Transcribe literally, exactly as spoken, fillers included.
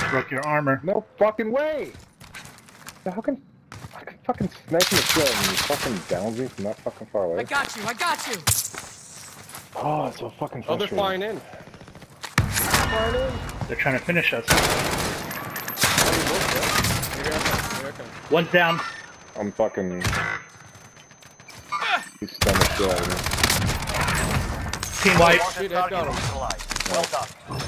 Broke your armor. No fucking way! So how can I can fucking snipe in the kill and you fucking downs me from that fucking far away? I got you, I got you! Oh, it's so fucking Oh, they're frustrating. flying in. Flying in. They're trying to finish us. Oh, you look, yeah. Here I come, here I come. One's down. I'm fucking... He's stunned the shit out of me. Team wipe. Shit, I got him. Well done.